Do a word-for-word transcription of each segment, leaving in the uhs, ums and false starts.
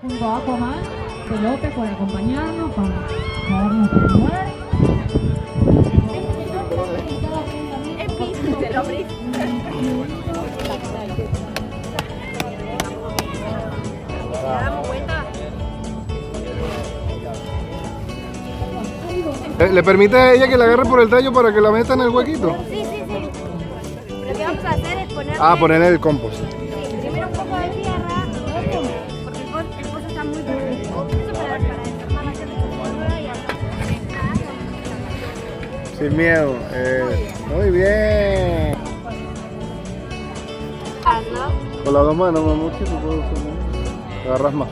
junto a Tomás de López por acompañarnos para darnos de comer. ¿Le permite a ella que la agarre por el tallo para que la meta en el huequito? Sí, sí, sí. Lo que vamos a hacer es poner... Ah, ponerle el compost. Sí, primero un poco de tierra, porque el pozo, el pozo está muy profundo. Eso para, para desarmar la tierra y hacer. Sin miedo. Eh, muy bien. Con las dos manos, mamá, ¿qué te puedo hacer? Te agarras más.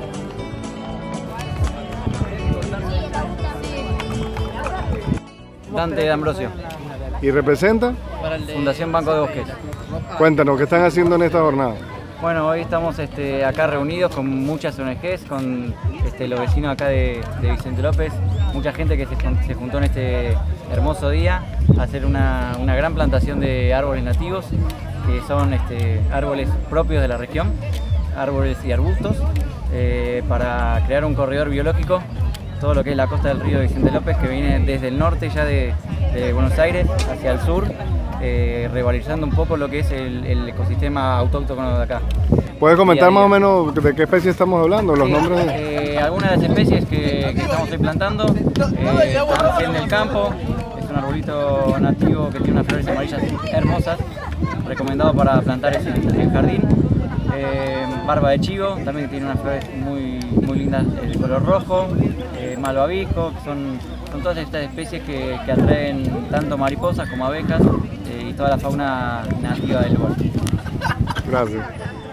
Dante Ambrosio. ¿Y representa? Fundación Banco de Bosques. Cuéntanos, ¿qué están haciendo en esta jornada? Bueno, hoy estamos este, acá reunidos con muchas O N Ges, con este, los vecinos acá de, de Vicente López, mucha gente que se, se juntó en este hermoso día a hacer una, una gran plantación de árboles nativos, que son este, árboles propios de la región, árboles y arbustos, eh, para crear un corredor biológico, todo lo que es la costa del río de Vicente López, que viene desde el norte ya de, de Buenos Aires hacia el sur, eh, revalorizando un poco lo que es el, el ecosistema autóctono de acá. ¿Puedes comentar día día. más o menos de qué especie estamos hablando? Los Sí, nombres. Eh, algunas de las especies que, que estamos hoy plantando, eh, están en el campo, es un arbolito nativo que tiene unas flores amarillas hermosas, recomendado para plantar en el jardín. Eh, barba de chivo, también tiene unas flores muy, muy lindas, el color rojo, eh, malvavisco, que son, son todas estas especies que, que atraen tanto mariposas como abejas eh, y toda la fauna nativa del lugar. Gracias.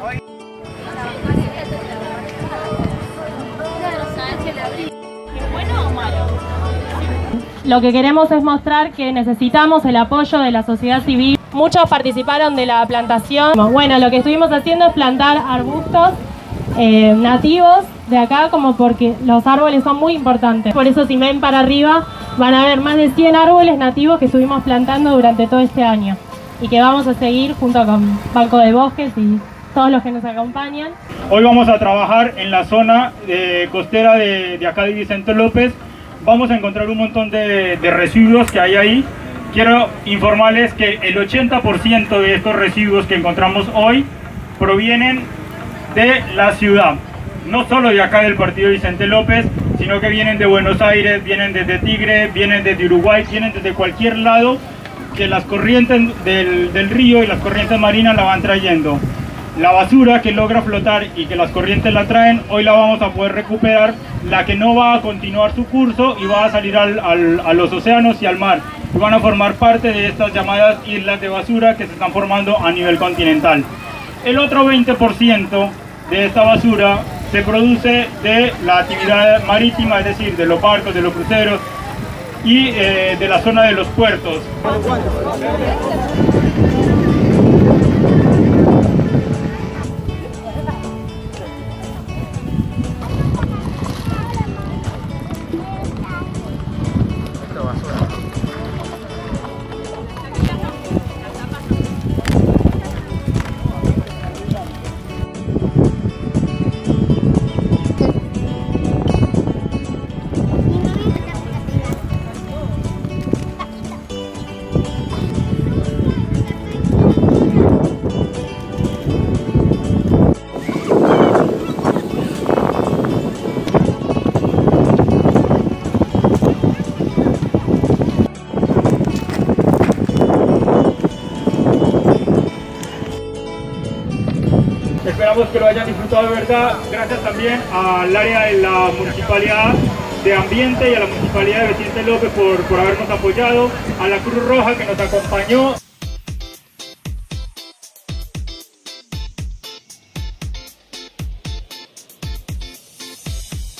Lo que queremos es mostrar que necesitamos el apoyo de la sociedad civil. Muchos participaron de la plantación. Bueno, lo que estuvimos haciendo es plantar arbustos eh, nativos de acá, como porque los árboles son muy importantes. Por eso si ven para arriba van a ver más de cien árboles nativos que estuvimos plantando durante todo este año y que vamos a seguir junto con Banco de Bosques y todos los que nos acompañan. Hoy vamos a trabajar en la zona eh, costera de, de acá de Vicente López. Vamos a encontrar un montón de, de residuos que hay ahí. Quiero informarles que el ochenta por ciento de estos residuos que encontramos hoy provienen de la ciudad. No solo de acá del partido Vicente López, sino que vienen de Buenos Aires, vienen desde Tigre, vienen desde Uruguay, vienen desde cualquier lado que las corrientes del, del río y las corrientes marinas la van trayendo. La basura que logra flotar y que las corrientes la traen, hoy la vamos a poder recuperar. La que no va a continuar su curso y va a salir al, al, a los océanos y al mar. Y van a formar parte de estas llamadas islas de basura que se están formando a nivel continental. El otro veinte por ciento de esta basura se produce de la actividad marítima, es decir, de los barcos, de los cruceros y eh, de la zona de los puertos. Esperamos que lo hayan disfrutado de verdad. Gracias también al área de la Municipalidad de Ambiente y a la Municipalidad de Vicente López por, por habernos apoyado, a la Cruz Roja que nos acompañó.